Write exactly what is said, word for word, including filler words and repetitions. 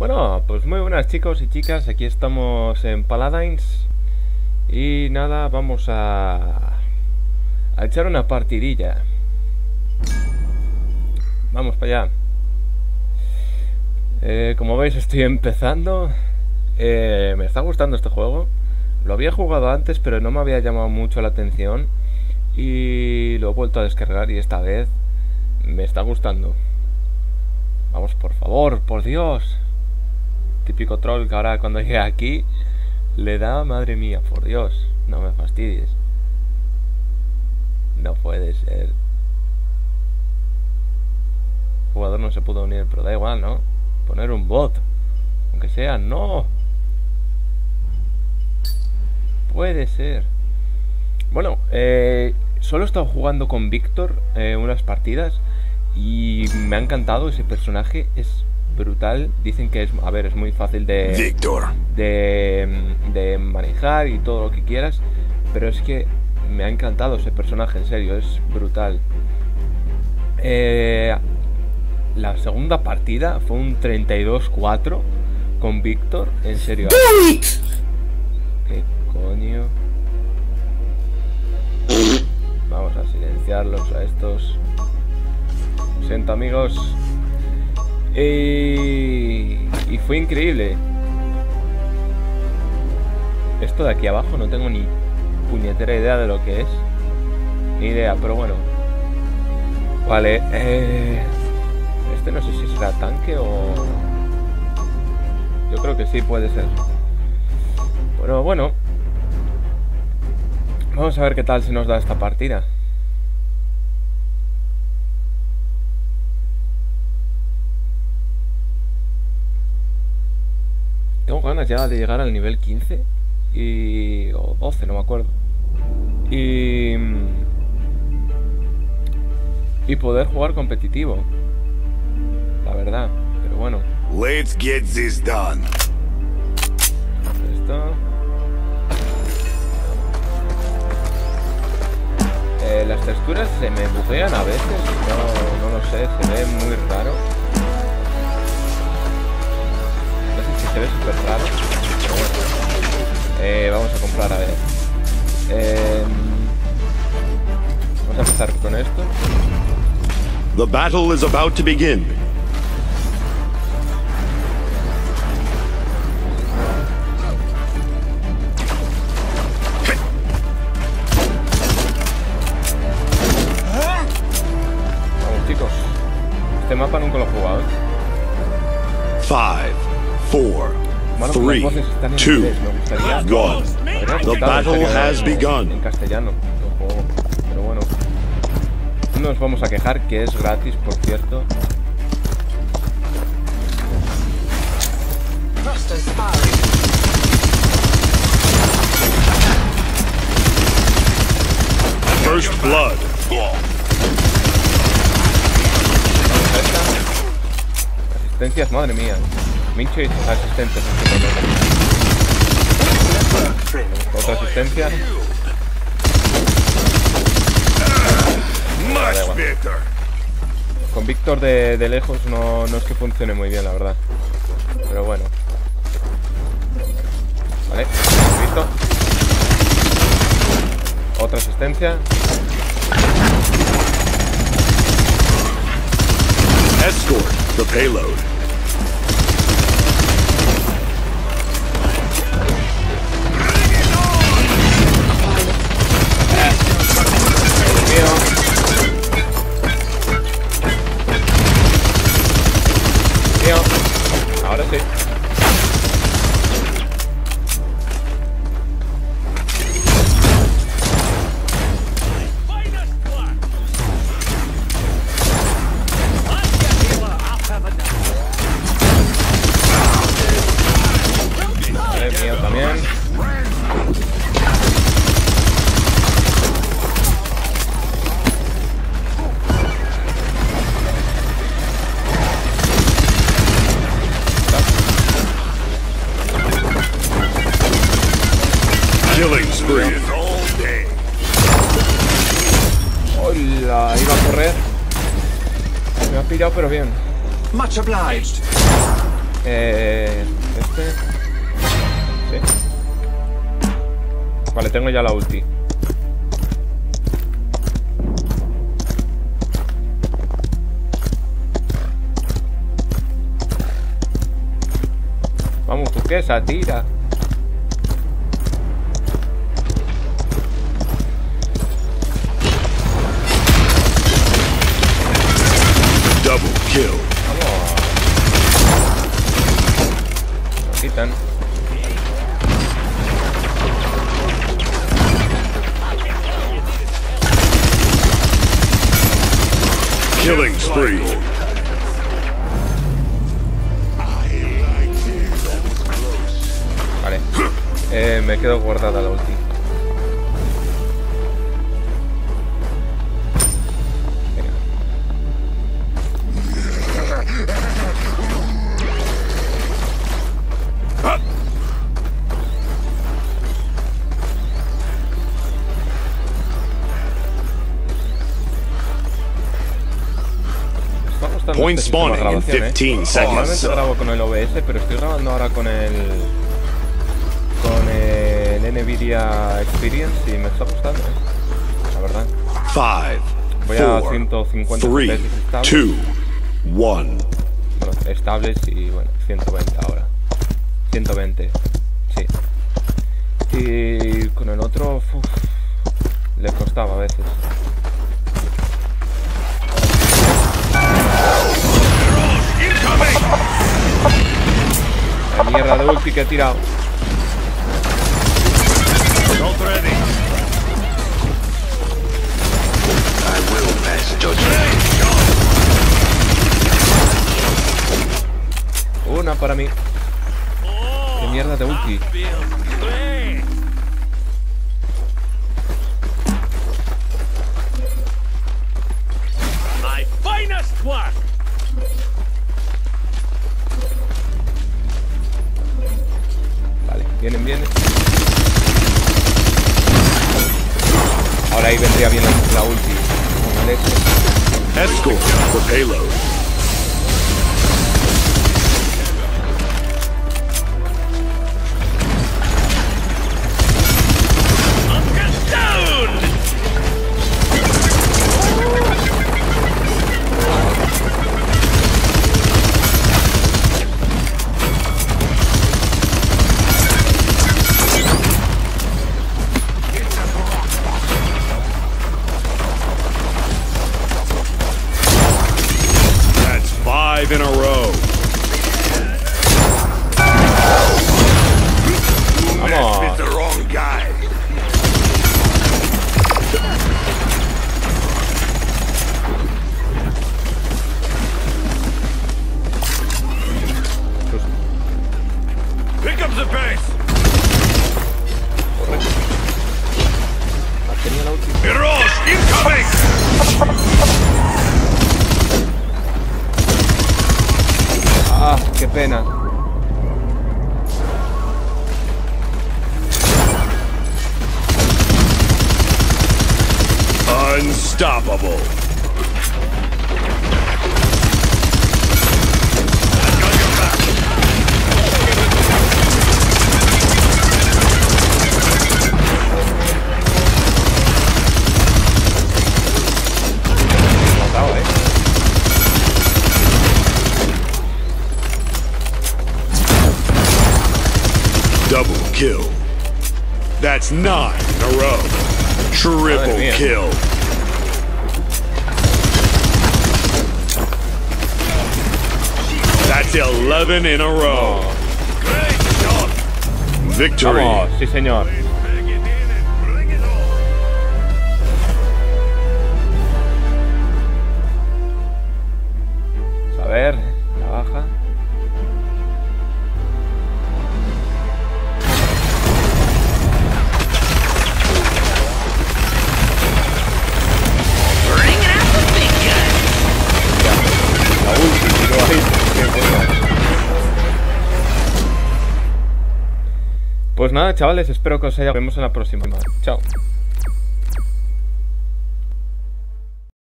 Bueno, pues muy buenas chicos y chicas, aquí estamos en Paladins. Y nada, vamos a, a echar una partidilla. Vamos para allá. eh, Como veis estoy empezando. eh, Me está gustando este juego. Lo había jugado antes pero no me había llamado mucho la atención. Y lo he vuelto a descargar y esta vez me está gustando. Vamos, por favor, por Dios. Típico troll que ahora cuando llegue aquí le da, madre mía, por Dios, no me fastidies. No puede ser. El jugador no se pudo unir, pero da igual, ¿no? Poner un bot, aunque sea, no. Puede ser. Bueno, eh, solo he estado jugando con Víctor eh, unas partidas y me ha encantado ese personaje, es brutal. Dicen que es, a ver, es muy fácil de, Víctor. de de manejar y todo lo que quieras, pero es que me ha encantado ese personaje, en serio, es brutal. Eh, la segunda partida fue un treinta y dos cuatro con Víctor, en serio. ¿Qué coño? Vamos a silenciarlos a estos. Lo siento, amigos. Y, y fue increíble. Esto de aquí abajo no tengo ni puñetera idea de lo que es. Ni idea, pero bueno. Vale, eh, este no sé si será tanque o... Yo creo que sí, puede ser. Pero bueno, vamos a ver qué tal se nos da esta partida. Tengo ganas ya de llegar al nivel quince y... o doce, no me acuerdo. Y... y poder jugar competitivo, la verdad, pero bueno. Let's get this done. Esto... Eh, las texturas se me buguean a veces, no, no lo sé, se ve muy raro. No sé si se ve súper raro, pero bueno. Eh, vamos a comprar, a ver. Eh, vamos a empezar con esto. The battle is about to begin. Vamos, chicos. Este mapa nunca lo he jugado, ¿eh? Five, four, Bueno, three, las voces están en two, inglés, me gustaría. one. Habría The gustado battle que has en- begun. En castellano, el juego. Pero bueno. No nos vamos a quejar, que es gratis, por cierto. First blood. Vamos a esta. Asistencias, madre mía. Mincho y asistencias. Otra asistencia. Much better. Con Víctor de, de lejos no, no es que funcione muy bien, la verdad. Pero bueno. Vale, listo. Otra asistencia. Escort the payload. Mío. Mío. Ahora sí. Vale, mío también. Killing spree. Hola, iba a correr. Me ha pillado, pero bien. Much obliged. Eh, este. Sí. Vale, tengo ya la ulti. Vamos, ¿tú qué? Esa tira. Double kill. Vamos. Lo quitan. Killing spree. Vale. Eh, me quedo guardada la ulti. Point spawning in fifteen seconds. Normalmente grabo con el O B S, pero estoy grabando ahora con el con el Nvidia Experience y me está gustando, ¿eh? La verdad. Five, Voy a four, ciento cincuenta three, F P S estables. two, one. Bueno, estables y bueno, ciento veinte ahora. ciento veinte, sí. Y con el otro, uf, le costaba a veces. La mierda de ulti que he tirado. Una para mí. Qué mierda de ulti. Vale, vienen, vienen. Ahora ahí vendría bien la, la ulti. Vale. Escort for payload. In a row. Vamos. The wrong guy. Pick up the pace. Tenía la ulti. Mirage incoming. Ah, qué pena. Unstoppable. Matado, eh. Double kill. That's nine in a row. Triple kill. That's eleven in a row. Victory. Vamos, sí señor. A ver, la baja. Pues nada, chavales, espero que os haya. Nos vemos en la próxima. Chao.